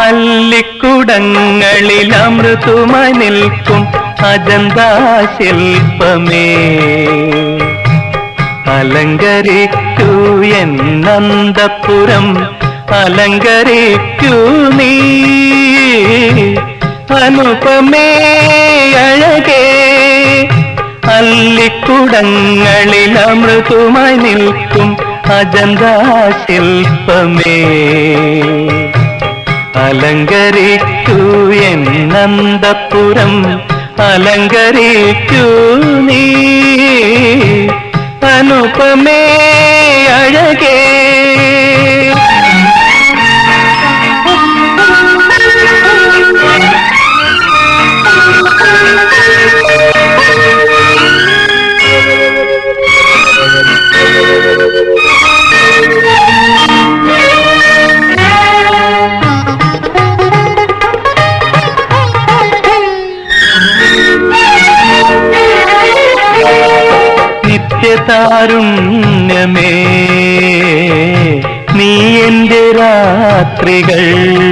അല്ലിക്കുടങ്ങളിൽ അമൃതുമായി നിൽക്കും അജന്താ ശില്പമേ, അലങ്കരിക്കൂ എന്നന്തപുരം, അലങ്കരിക്കൂ നീ അനുപമേ അഴകേ. അല്ലിക്കുടങ്ങളിൽ അമൃതുമായി നിൽക്കും അജന്താ ശില്പമേ, അലങ്കരിക്കൂ എന്നന്തപുരം, അലങ്കരിക്കൂ നീ അനുപമേ അഴകേ. നിത്യതാരുണ്യമേ നീ എൻ്റെ രാത്രികൾ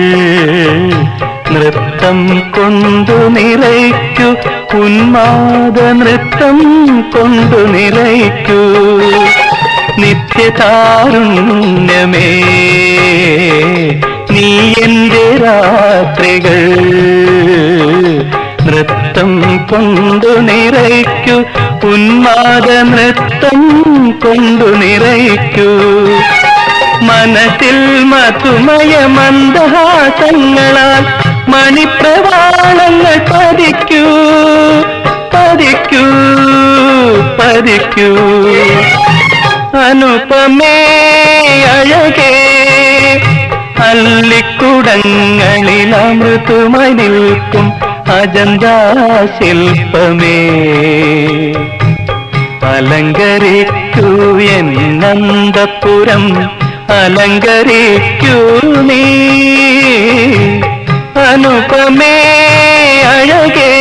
നൃത്തം കൊണ്ടു നിറയ്ക്കൂ, ഉന്മാദ നൃത്തം കൊണ്ടു നിറയ്ക്കൂ. നിത്യതാരുണ്യമേ നീ എൻ്റെ രാത്രികൾ നൃത്തം കൊണ്ടു നിറയ്ക്കൂ, ഉന്മാദ നൃത്തം കൊണ്ടു നിറയ്ക്കൂ. മനസ്സിൽ മധുമയ മന്ദഹാസങ്ങളാൽ മണിപ്രവാളങ്ങൾ പതിക്കൂ, പതിക്കൂ, പതിക്കൂ അനുപമേ അഴകേ. അല്ലിക്കുടങ്ങളിൽ അമൃതുമായി നിൽക്കും അജന്താ ശില്പമേ, അലങ്കരിക്കൂ എന്നന്തപുരം, അലങ്കരിക്കൂ നീ അനുപമേ അഴകേ.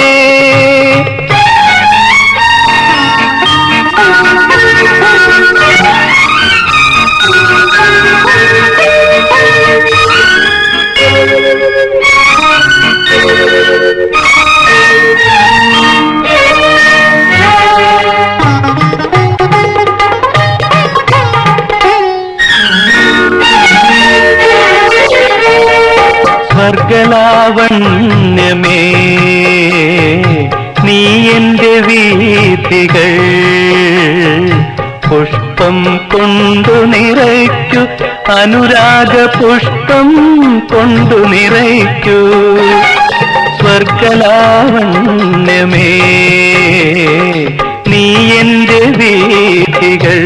സ്വർഗലാവണ്യമേ നീ എൻ്റെ വീഥികൾ പുഷ്പം കൊണ്ടു നിറയ്ക്കൂ, അനുരാഗ പുഷ്പം കൊണ്ടു നിറയ്ക്കൂ. സ്വർഗലാവണ്യമേ നീ എൻ്റെ വീഥികൾ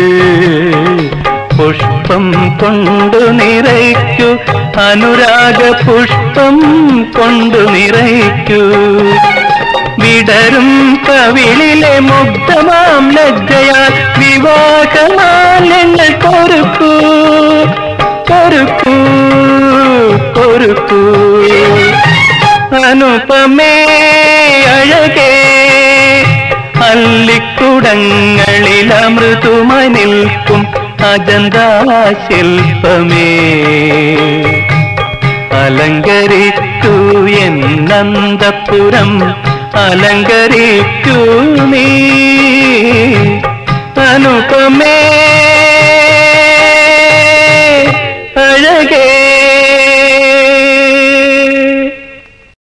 പുഷ്പം കൊണ്ടു നിറയ്ക്കൂ, അനുരാഗ പുഷ്പം കൊണ്ടു നിറയ്ക്കൂ. വിടരും കവിളിലെ മുഗ്ധമാം ലജ്ജയാൽ വിവാഹമാലങ്ങൾ കൊരുക്കൂ, കൊരുക്കൂ, കൊരുക്കൂ അനുപമേ അഴകേ. അല്ലിക്കുടങ്ങളിൽ അമൃതുമായി നിൽക്കും അജന്താ ശില്പമേ, അലങ്കരിക്കൂ എന്നന്തപുരം, അലങ്കരിക്കൂ നീ